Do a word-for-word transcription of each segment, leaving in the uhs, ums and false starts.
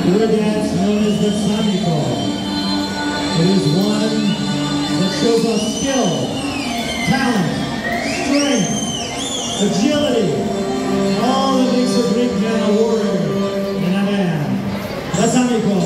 to a dance known as the Samiko. It is one that shows us skill, talent, strength, agility, all that makes a great man a warrior in a band. The Samiko.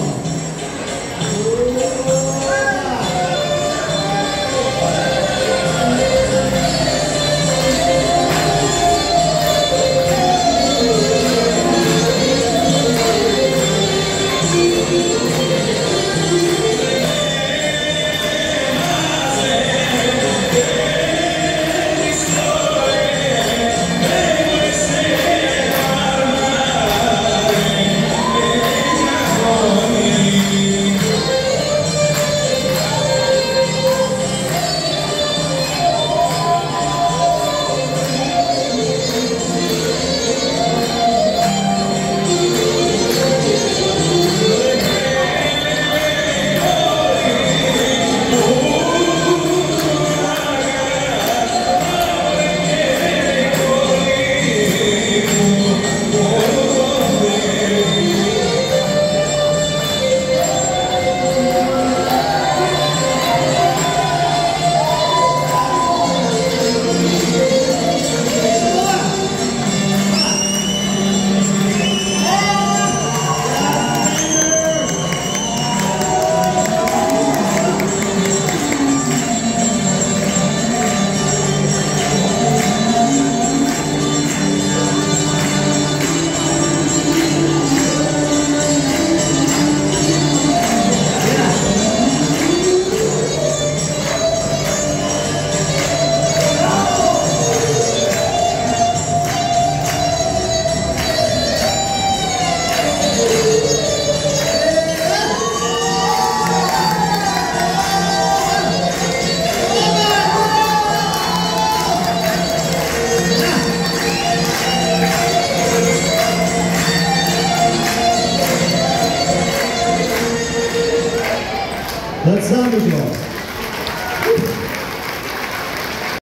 Let's sound it, y'all.